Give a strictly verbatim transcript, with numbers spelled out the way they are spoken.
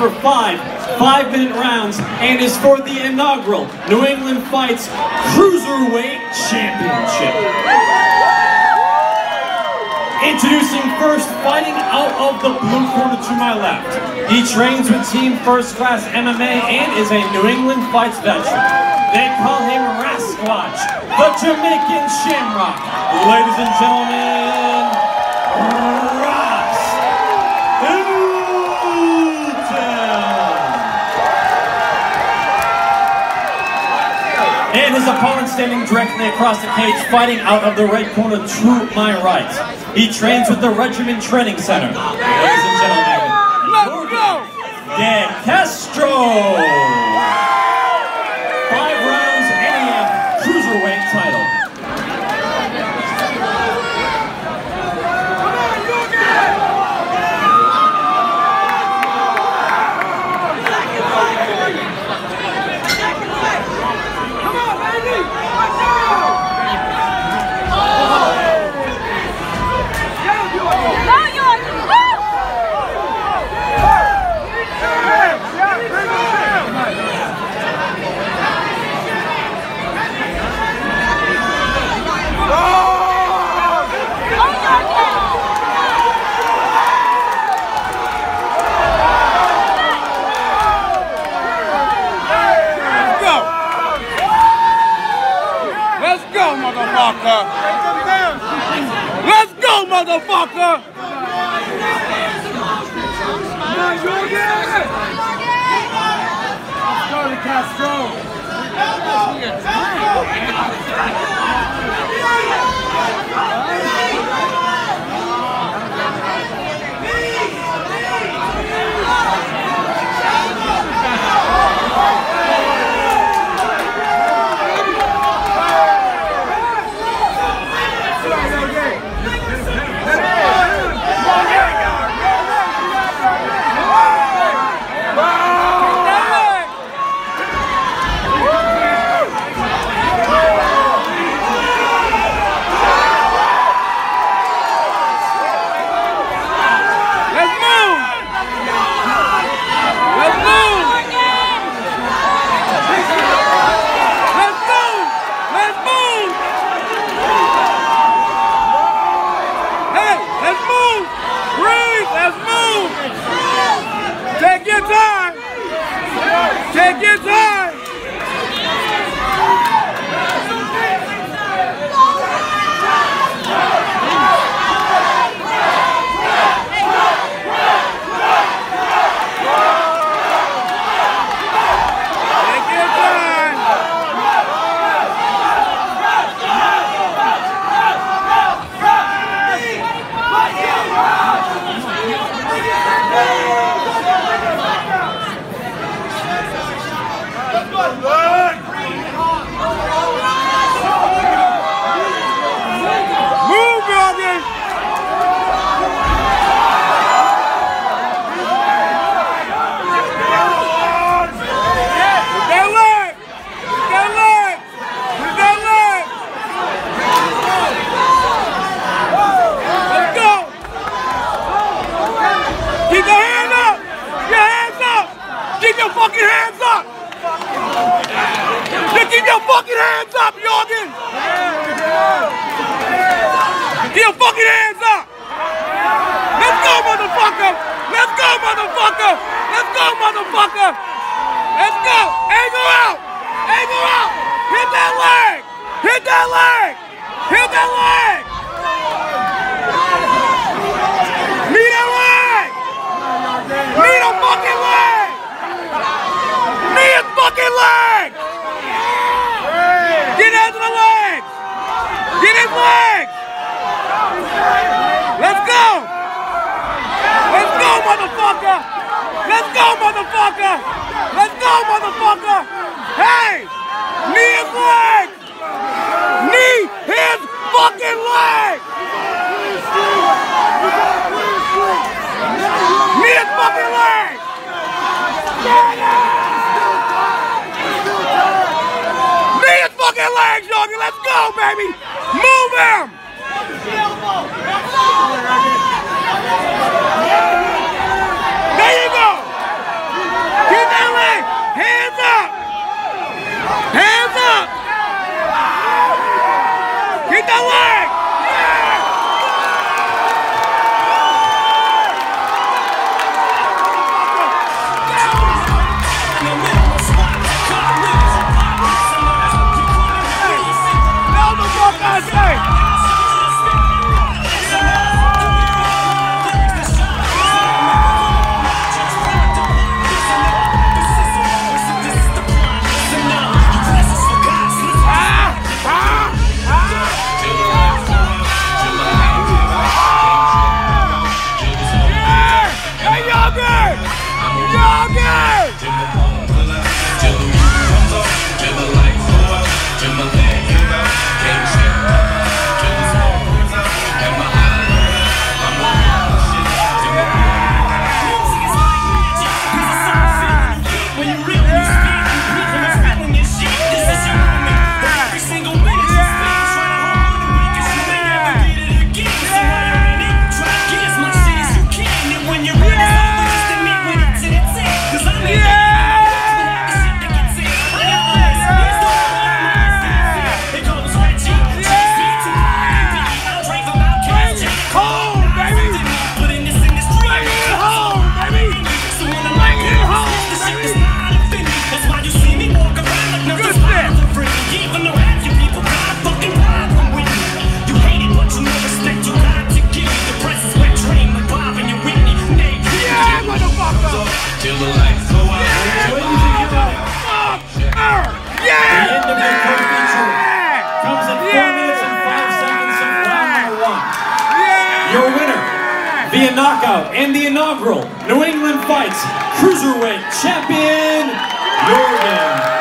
for five five-minute rounds and is for the inaugural New England Fights Cruiserweight Championship. Introducing first, fighting out of the blue corner to my left. He trains with Team First Class M M A and is a New England Fights veteran. They call him Rasquatch, the Jamaican Shamrock. Ladies and gentlemen, Ross and his opponent standing directly across the cage, fighting out of the right corner to my right. He trains with the Regiment Training Center. Ladies and gentlemen, Yorgan De Castro. Five rounds N E F Cruiserweight title. Let's go, motherfucker! Come on, Yorgan! Go to Castro! Take your time! Take your time! Fucking hands up! You keep your fucking hands up, Yorgan! Keep your fucking hands up! Let's go, motherfucker! Let's go, motherfucker! Let's go, motherfucker! Let's go! Angle out! Angle out! Hit that leg! Hit that leg! Hit that leg! Knee that leg! Knee the fucking leg! Knee his fucking leg! Get into the legs! Get his legs! Let's go! Let's go, motherfucker! Let's go, motherfucker! Let's go, motherfucker! Hey! Knee his leg! Knee his fucking leg! Knee his fucking leg! Knee his fucking legs, Yorgan! Let's go, baby! Move him! There you go! your winner, via knockout, and the inaugural New England Fights Cruiserweight Champion, Yorgan